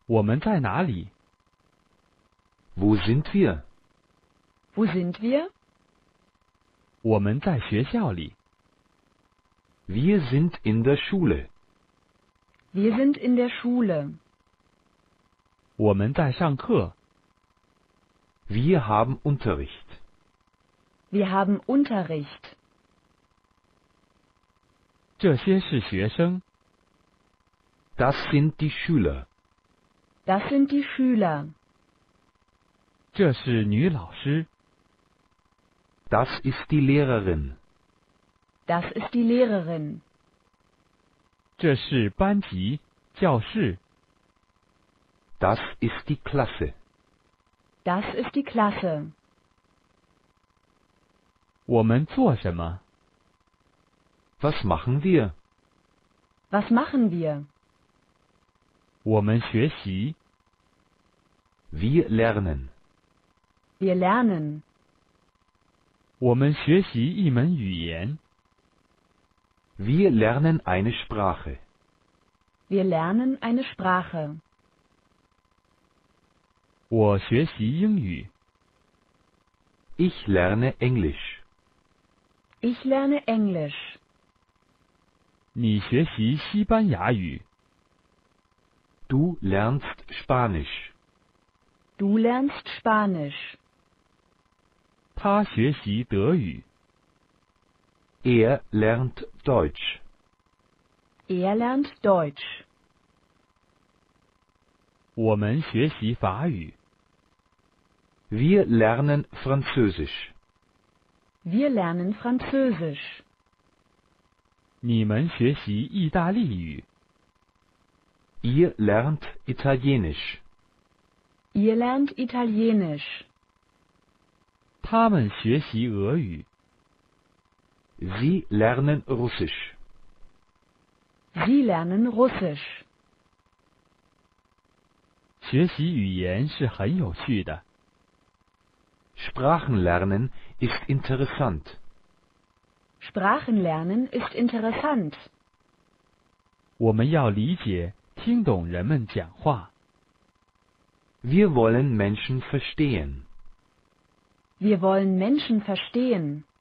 我们在哪里？ Wo sind wir? Wo sind wir? 我们在学校里。 Wir sind in der Schule. Wir sind in der Schule. 我们在上课。 Wir haben Unterricht. Wir haben Unterricht. 这些是学生。 Das sind die Schüler. Das sind die Schüler. 这是女老师。 Das ist die Lehrerin. Das ist die Lehrerin. 这是班级、教室。 Das ist die Klasse. Das ist die Klasse. 我们做什么？ Was machen wir? Was machen wir? 我们学习。 Wir lernen. Wir lernen. 我们学习一门语言。 Wir lernen eine Sprache. Wir lernen eine Sprache. 我学习英语。 Ich lerne Englisch. Ich lerne Englisch. 你学习西班牙语。 Du lernst Spanisch. Du lernst Spanisch. 他学习德语。 Er lernt Deutsch. Er lernt Deutsch. 我们学习法语。 Wir lernen Französisch. Wir lernen Französisch. 你们学习意大利语。 Ihr lernt Italienisch. Ihr lernt Italienisch. 他们学习俄语。 Sie lernen Russisch. Sie lernen Russisch. 学习语言是很有趣的。 Sprachenlernen ist interessant. Sprachenlernen ist interessant. 我们要理解、听懂人们讲话。 Wir wollen Menschen verstehen. Wir wollen Menschen verstehen.